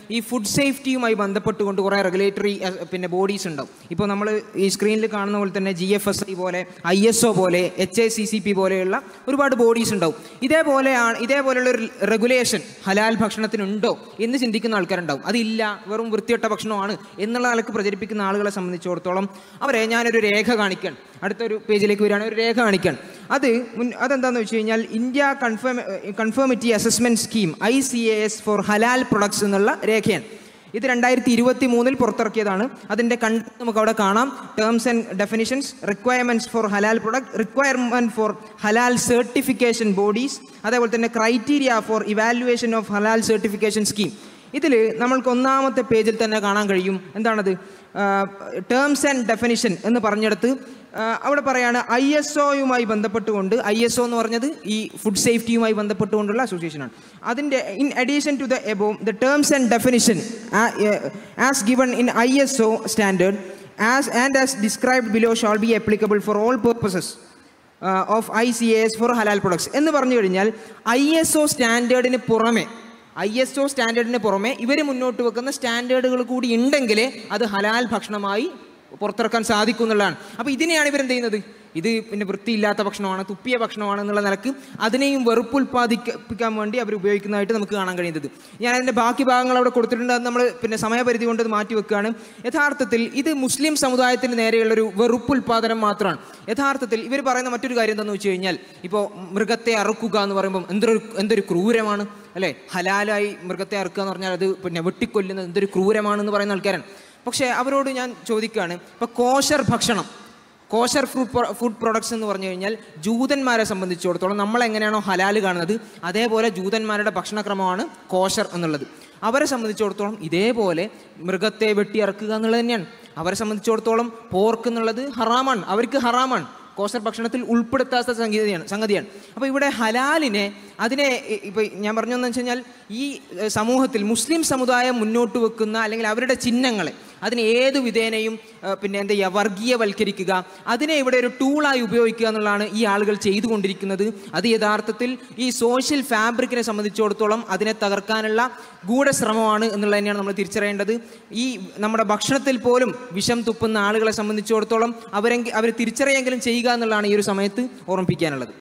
ഈ ഫുഡ് സേഫ്റ്റിയുമായി ബന്ധപ്പെട്ടുകൊണ്ട് കുറേ റെഗുലേറ്ററി പിന്നെ ബോഡീസ് ഉണ്ടാവും. ഇപ്പോൾ നമ്മൾ ഈ സ്ക്രീനിൽ കാണുന്ന പോലെ തന്നെ GFSI പോലെ, ISO പോലെ, HACCP പോലെയുള്ള ഒരുപാട് ബോഡീസ് ഉണ്ടാവും. ഇതേപോലെയുള്ള ഒരു റെഗുലേഷൻ ഹലാൽ ഭക്ഷണത്തിനുണ്ടോ എന്ന് ചിന്തിക്കുന്ന ആൾക്കാരുണ്ടാവും. അതില്ല, വെറും വൃത്തികെട്ട ഭക്ഷണമാണ് എന്നുള്ള നിലക്ക് പ്രചരിപ്പിക്കുന്ന ആളുകളെ സംബന്ധിച്ചിടത്തോളം അവരെ ഞാനൊരു രേഖ കാണിക്കാൻ, അടുത്തൊരു പേജിലേക്ക് വരികയാണെങ്കിൽ ഒരു രേഖ കാണിക്കാൻ. അതെന്താണെന്ന് വെച്ച് കഴിഞ്ഞാൽ India conformity assessment scheme ICAS for halal products എന്നുള്ള രേഖയാണ്. ഇത് 2023 പുറത്തിറക്കിയതാണ്. അതിൻ്റെ നമുക്ക് അവിടെ കാണാം. Terms and definitions, requirements for halal product, requirement for halal certification bodies, അതേപോലെ തന്നെ criteria for evaluation of halal certification scheme. ഇതിൽ നമ്മൾക്ക് ഒന്നാമത്തെ പേജിൽ തന്നെ കാണാൻ കഴിയും. എന്താണത്? ടേംസ് ആൻഡ് ഡെഫിനിഷൻ എന്ന് പറഞ്ഞെടുത്ത് അവിടെ പറയാണ് ISOയുമായി ബന്ധപ്പെട്ടുകൊണ്ട്, ISO എന്ന് പറഞ്ഞത് ഈ ഫുഡ് സേഫ്റ്റിയുമായി ബന്ധപ്പെട്ടുകൊണ്ടുള്ള അസോസിയേഷനാണ്. അതിൻ്റെ in addition to the above the terms and definition as given in ISO standard as described below shall be applicable for all purposes of ICAS for halal products എന്ന് പറഞ്ഞു കഴിഞ്ഞാൽ ISO സ്റ്റാൻഡേർഡിന് പുറമെ ഇവർ മുന്നോട്ട് വെക്കുന്ന സ്റ്റാൻഡേർഡുകൾ കൂടി ഉണ്ടെങ്കിലേ അത് ഹലാൽ ഭക്ഷണമായി പുറത്തിറക്കാൻ സാധിക്കും എന്നുള്ളതാണ്. അപ്പോൾ ഇതിനെയാണ് ഇവരെന്ത് ചെയ്യുന്നത്? ഇത് പിന്നെ വൃത്തിയില്ലാത്ത ഭക്ഷണമാണ്, തുപ്പിയ ഭക്ഷണമാണ് എന്നുള്ള നിലക്ക് അതിനെയും വെറുപ്പുൽപ്പാദിപ്പിക്കാൻ വേണ്ടി അവർ ഉപയോഗിക്കുന്നതായിട്ട് നമുക്ക് കാണാൻ കഴിയുന്നത്. ഞാൻ അതിൻ്റെ ബാക്കി ഭാഗങ്ങൾ അവിടെ കൊടുത്തിട്ടുണ്ട്. അത് നമ്മൾ പിന്നെ സമയപരിധി കൊണ്ട് അത് മാറ്റി വെക്കുകയാണ്. യഥാർത്ഥത്തിൽ ഇത് മുസ്ലിം സമുദായത്തിന് നേരെയുള്ളൊരു വെറുപ്പുൽപാദനം മാത്രമാണ്. യഥാർത്ഥത്തിൽ ഇവർ പറയുന്ന മറ്റൊരു കാര്യം എന്താണെന്ന് വെച്ച് കഴിഞ്ഞാൽ, ഇപ്പോൾ മൃഗത്തെ അറുക്കുക എന്ന് പറയുമ്പം എന്തൊരു ക്രൂരമാണ് അല്ലേ? ഹലാലായി മൃഗത്തെ അറുക്കുക എന്ന് പറഞ്ഞാൽ അത് പിന്നെ വെട്ടിക്കൊല്ലുന്നത് എന്തൊരു ക്രൂരമാണെന്ന് പറയുന്ന ആൾക്കാരാണ്. പക്ഷേ അവരോട് ഞാൻ ചോദിക്കുകയാണ്, ഇപ്പോൾ കോഷർ ഫുഡ് പ്രൊഡക്ട്സ് എന്ന് പറഞ്ഞു കഴിഞ്ഞാൽ ജൂതന്മാരെ സംബന്ധിച്ചിടത്തോളം നമ്മളെങ്ങനെയാണോ ഹലാൽ കാണുന്നത് അതേപോലെ ജൂതന്മാരുടെ ഭക്ഷണക്രമമാണ് കോഷർ എന്നുള്ളത്. അവരെ സംബന്ധിച്ചിടത്തോളം ഇതേപോലെ മൃഗത്തെ വെട്ടിയിറക്കുക എന്നുള്ളത് തന്നെയാണ്. അവരെ സംബന്ധിച്ചിടത്തോളം പോർക്ക് എന്നുള്ളത് ഹറാമാണ്, അവർക്ക് ഹറാമാണ്, കോഷർ ഭക്ഷണത്തിൽ ഉൾപ്പെടുത്താത്ത സംഗതിയാണ്. അപ്പോൾ ഇവിടെ ഹലാലിനെ ഇപ്പോൾ ഞാൻ പറഞ്ഞതെന്ന് വെച്ച് കഴിഞ്ഞാൽ ഈ സമൂഹത്തിൽ മുസ്ലിം സമുദായം മുന്നോട്ട് വെക്കുന്ന അല്ലെങ്കിൽ അവരുടെ ചിഹ്നങ്ങളെ അതിനെ ഏതു വിധേനയും പിന്നെ എന്താ ചെയ്യുക, വർഗീയവൽക്കരിക്കുക, അതിനെ ഇവിടെ ഒരു ടൂളായി ഉപയോഗിക്കുക എന്നുള്ളതാണ് ഈ ആളുകൾ ചെയ്തുകൊണ്ടിരിക്കുന്നത്. അത് യഥാർത്ഥത്തിൽ ഈ സോഷ്യൽ ഫാബ്രിക്കിനെ സംബന്ധിച്ചിടത്തോളം അതിനെ തകർക്കാനുള്ള ഗൂഢശ്രമമാണ് എന്നുള്ളത് തന്നെയാണ് നമ്മൾ തിരിച്ചറിയേണ്ടത്. ഈ നമ്മുടെ ഭക്ഷണത്തിൽ പോലും വിഷം തുപ്പുന്ന ആളുകളെ സംബന്ധിച്ചിടത്തോളം അവർ തിരിച്ചറിയെങ്കിലും ചെയ്യുക എന്നുള്ളതാണ് ഈ ഒരു സമയത്ത് ഓർമ്മിപ്പിക്കാനുള്ളത്.